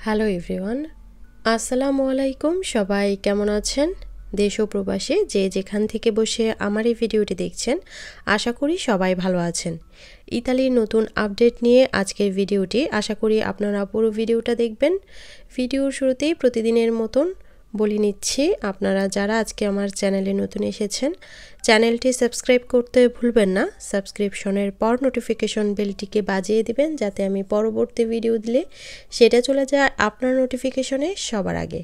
Hello everyone, আসসালামু আলাইকুম। সবাই কেমন আছেন? দেশ ও প্রবাসে যে যেখান থেকে বসে আমার এই ভিডিওটি দেখছেন, আশা করি সবাই ভালো আছেন। ইতালির নতুন আপডেট নিয়ে আজকের ভিডিওটি, আশা করি আপনারা পুরো ভিডিওটা দেখবেন। ভিডিওর শুরুতেই প্রতিদিনের মতন বলে নিচ্ছি, আপনারা যারা আজকে আমার চ্যানেলে নতুন এসেছেন, চ্যানেলটি সাবস্ক্রাইব করতে ভুলবেন না। সাবস্ক্রিপশনের পর নোটিফিকেশন বেলটিকে বাজিয়ে দিবেন, যাতে আমি পরবর্তী ভিডিও দিলে সেটা চলে যায় আপনার নোটিফিকেশনে সবার আগে।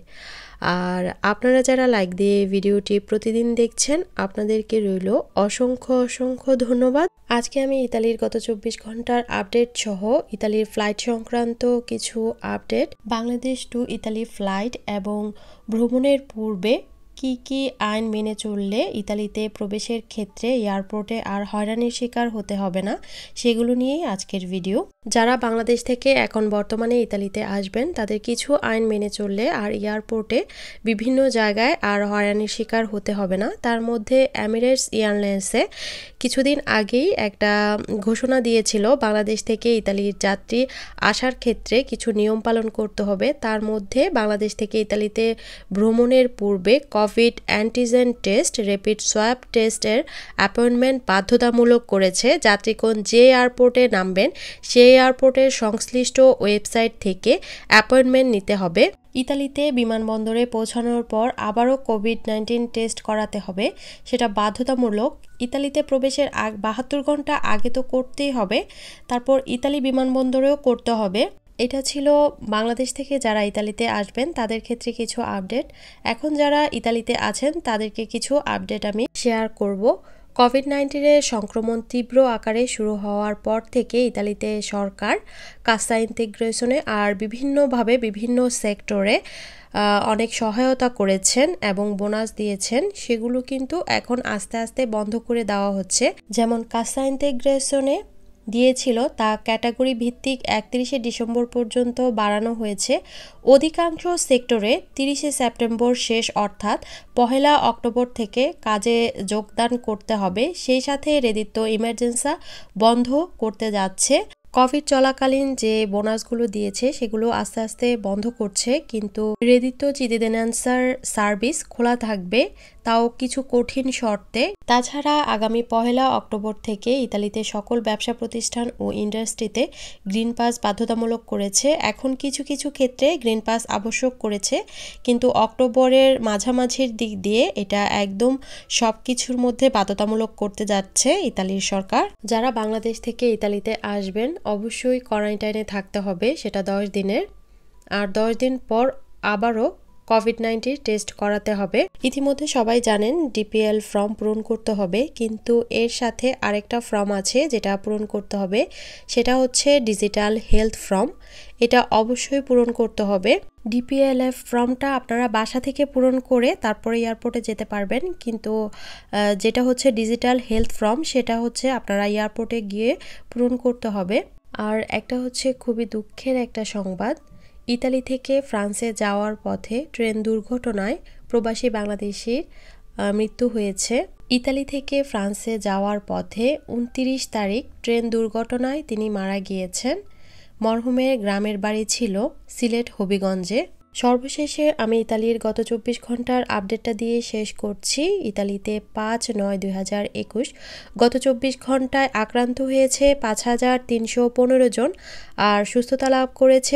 আর আপনারা যারা লাইক দিয়ে ভিডিওটি প্রতিদিন দেখছেন, আপনাদেরকে রইল অসংখ্য অসংখ্য ধন্যবাদ। আজকে আমি ইতালির গত 24 ঘন্টার আপডেট সহ ইতালির ফ্লাইট সংক্রান্ত কিছু update, Bangladesh to Italy flight এবং ভ্রমণের পূর্বে কি কি আইন মেনে চললে ইতালিতে প্রবেশের ক্ষেত্রে এয়ারপোর্টে আর হয়রানির শিকার হতে হবে না, সেগুলো নিয়েই আজকের ভিডিও। যারা বাংলাদেশ থেকে এখন বর্তমানে ইতালিতে আসবেন, তাদের কিছু আইন মেনে চললে আর এয়ারপোর্টে বিভিন্ন জায়গায় আর হয়রানির শিকার হতে হবে না। তার মধ্যে এমিরেটস এয়ারলাইন্সে কিছুদিন আগেই একটা ঘোষণা দিয়েছিল, বাংলাদেশ থেকে ইতালির যাত্রী আসার ক্ষেত্রে কিছু নিয়ম পালন করতে হবে। তার মধ্যে বাংলাদেশ থেকে ইতালিতে ভ্রমণের পূর্বে covid antigen test, rapid swab টেস্টের অ্যাপয়েন্টমেন্ট বাধ্যতামূলক করেছে। যাত্রীগণ যে এয়ারপোর্টে নামবেন সেই এয়ারপোর্টের সংশ্লিষ্ট ওয়েবসাইট থেকে অ্যাপয়েন্টমেন্ট নিতে হবে। ইতালিতে বিমানবন্দরে পৌঁছানোর পর আবারও কোভিড-19 টেস্ট করাতে হবে, সেটা বাধ্যতামূলক। ইতালিতে প্রবেশের 72 ঘন্টা আগে তো করতেই হবে, তারপর ইতালি বিমানবন্দরেও করতে হবে। এটা ছিল বাংলাদেশ থেকে যারা ইতালিতে আসবেন তাদের ক্ষেত্রে কিছু আপডেট। এখন যারা ইতালিতে আছেন তাদেরকে কিছু আপডেট আমি শেয়ার করব। কোভিড-19 সংক্রমণ তীব্র আকারে শুরু হওয়ার পর থেকে ইতালিতে সরকার কাসা ইন্টিগ্রেশনে আর বিভিন্নভাবে বিভিন্ন সেক্টরে অনেক সহায়তা করেছেন এবং বোনাস দিয়েছেন। সেগুলো কিন্তু এখন আস্তে আস্তে বন্ধ করে দেওয়া হচ্ছে। যেমন কাসা ইন্টিগ্রেশনে দিয়েছিল তা ক্যাটাগরি ভিত্তিক 31শে ডিসেম্বর পর্যন্ত বাড়ানো হয়েছে। অধিকাংশ সেক্টরে 30শে সেপ্টেম্বর শেষ, অর্থাৎ 1 অক্টোবর থেকে কাজে যোগদান করতে হবে। সেই সাথে রেদিত্ব ইমার্জেন্সা বন্ধ করতে যাচ্ছে। কোভিড চলাকালীন যে বোনাসগুলো দিয়েছে সেগুলো আস্তে আস্তে বন্ধ করছে, কিন্তু রেদিত্ব চিদিদেনান্সার সার্ভিস খোলা থাকবে, তাও কিছু কঠিন শর্তে। তাছাড়া আগামী 1 অক্টোবর থেকে ইতালিতে সকল ব্যবসা প্রতিষ্ঠান ও ইন্ডাস্ট্রিতে গ্রিন পাস বাধ্যতামূলক করেছে। এখন কিছু কিছু ক্ষেত্রে গ্রিন পাস আবশ্যক করেছে, কিন্তু অক্টোবরের মাঝামাঝির দিক দিয়ে এটা একদম সব কিছুর মধ্যে বাধ্যতামূলক করতে যাচ্ছে ইতালির সরকার। যারা বাংলাদেশ থেকে ইতালিতে আসবেন অবশ্যই কোয়ারেন্টাইনে থাকতে হবে, সেটা 10 দিনের। আর 10 দিন পর আবারও কোভিড-19 টেস্ট করাতে হবে। ইতিমধ্যে সবাই জানেন ডিপিএল ফর্ম পূরণ করতে হবে, কিন্তু এর সাথে আরেকটা ফর্ম আছে যেটা পূরণ করতে হবে, সেটা হচ্ছে ডিজিটাল হেলথ ফর্ম। এটা অবশ্যই পূরণ করতে হবে। ডিপিএলএফ ফর্মটা আপনারা বাসা থেকে পূরণ করে তারপরে এয়ারপোর্টে যেতে পারবেন, কিন্তু যেটা হচ্ছে ডিজিটাল হেলথ ফর্ম সেটা হচ্ছে আপনারা এয়ারপোর্টে গিয়ে পূরণ করতে হবে। আর একটা হচ্ছে খুবই দুঃখের একটা সংবাদ, ইতালি থেকে ফ্রান্সে যাওয়ার পথে ট্রেন দুর্ঘটনায় প্রবাসী বাংলাদেশির মৃত্যু হয়েছে। ইতালি থেকে ফ্রান্সে যাওয়ার পথে 29 তারিখ ট্রেন দুর্ঘটনায় তিনি মারা গিয়েছেন। মরহুমের গ্রামের বাড়ি ছিল সিলেট হবিগঞ্জে। সর্বশেষে আমি ইতালির গত 24 ঘন্টার আপডেটটা দিয়ে শেষ করছি। ইতালিতে 5/9/2021 গত 24 ঘন্টায় আক্রান্ত হয়েছে 5315 জন আর সুস্থতা লাভ করেছে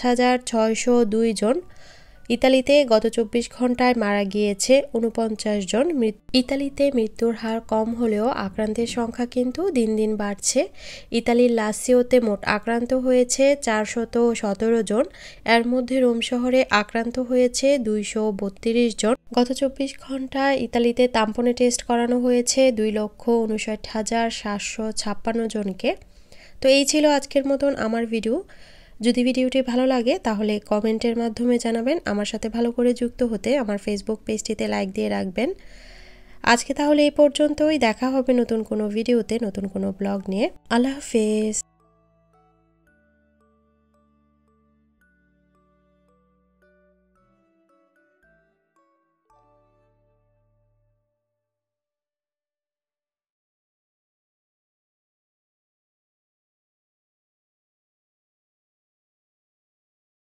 5602 জন। ইতালিতে গত 24 ঘন্টায় মারা গিয়েছে 49 জন। ইতালিতে মৃত্যুর হার কম হলেও আক্রান্তের সংখ্যা কিন্তু দিন দিন বাড়ছে। ইতালির লাসিওতে মোট আক্রান্ত হয়েছে 417 জন, এর মধ্যে রোম শহরে আক্রান্ত হয়েছে 232 জন। গত 24 ঘন্টায় ইতালিতে তাম্পনে টেস্ট করানো হয়েছে 2,59,756 জনকে। তো এই ছিল আজকের মতন আমার ভিডিও। যদি ভিডিওটি ভালো লাগে তাহলে কমেন্টের মাধ্যমে জানাবেন। আমার সাথে ভালো করে যুক্ত হতে আমার ফেসবুক পেজটিতে লাইক দিয়ে রাখবেন। আজকে তাহলে এই পর্যন্তই, দেখা হবে নতুন কোনো ভিডিওতে নতুন কোনো ব্লগ নিয়ে। আল্লাহ হাফেজ।